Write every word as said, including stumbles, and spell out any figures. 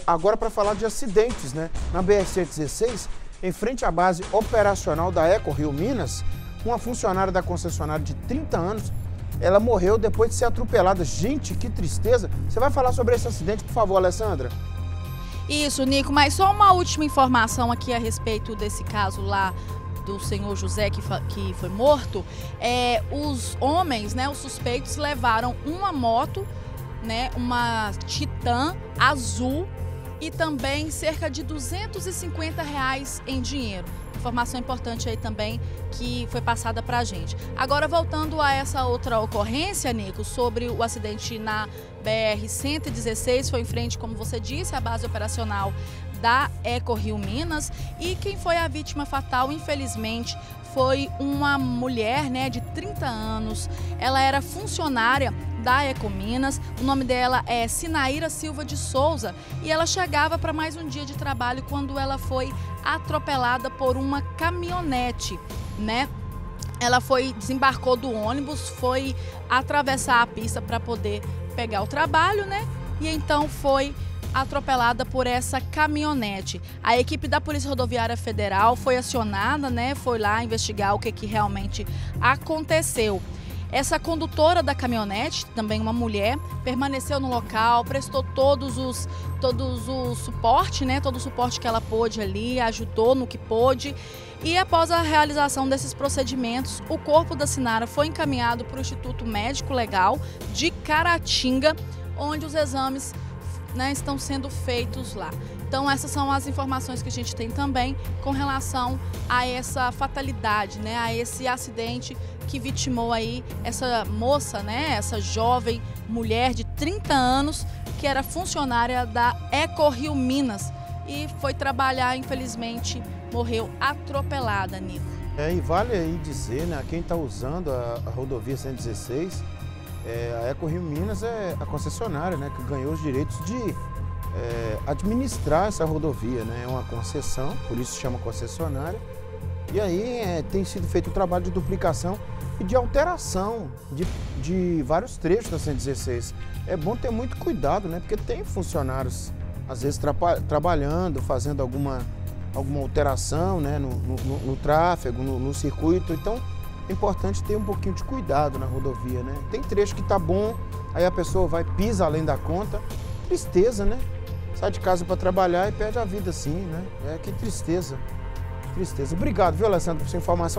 Agora para falar de acidentes, né? Na B R cento e dezesseis, em frente à base operacional da EcoRio Minas, uma funcionária da concessionária de trinta anos, ela morreu depois de ser atropelada. Gente, que tristeza! Você vai falar sobre esse acidente, por favor, Alessandra? Isso, Nico, mas só uma última informação aqui a respeito desse caso lá do senhor José que, que foi morto. É, os homens, né, os suspeitos, levaram uma moto, né, uma Titan azul e também cerca de duzentos e cinquenta reais em dinheiro. Informação importante aí também que foi passada para a gente. Agora, voltando a essa outra ocorrência, Nico, sobre o acidente na B R cento e dezesseis, foi em frente, como você disse, à base operacional da EcoRio Minas, e quem foi a vítima fatal, infelizmente, foi uma mulher, né, de trinta anos. Ela era funcionária da Ecominas, o nome dela é Sinaíra Silva de Souza, e ela chegava para mais um dia de trabalho quando ela foi atropelada por uma caminhonete, né? Ela foi, desembarcou do ônibus, foi atravessar a pista para poder pegar o trabalho, né? E então foi atropelada por essa caminhonete. A equipe da Polícia Rodoviária Federal foi acionada, né? Foi lá investigar o que, que realmente aconteceu. Essa condutora da caminhonete, também uma mulher, permaneceu no local, prestou todos os, todos o suporte, né? Todo o suporte que ela pôde ali, ajudou no que pôde. E após a realização desses procedimentos, o corpo da Sinara foi encaminhado para o Instituto Médico Legal de Caratinga, onde os exames, né, estão sendo feitos lá. Então essas são as informações que a gente tem também com relação a essa fatalidade, né, a esse acidente que vitimou aí essa moça, né, essa jovem mulher de trinta anos, que era funcionária da EcoRio Minas e foi trabalhar, infelizmente, morreu atropelada, Nico. É, e vale aí dizer, né, quem está usando a, a rodovia cento e dezesseis, é, a EcoRio Minas é a concessionária, né, que ganhou os direitos de é, administrar essa rodovia, né, é uma concessão, por isso se chama concessionária. E aí é, tem sido feito um trabalho de duplicação e de alteração de, de vários trechos da cento e dezesseis. É bom ter muito cuidado, né, porque tem funcionários, às vezes, tra trabalhando, fazendo alguma, alguma alteração, né, no, no, no tráfego, no, no circuito. Então, é importante ter um pouquinho de cuidado na rodovia, né? Tem trecho que tá bom, aí a pessoa vai, pisa além da conta. Tristeza, né? Sai de casa para trabalhar e perde a vida assim, né? É, que tristeza. Tristeza. Obrigado, viu, Alessandro, por sua informação.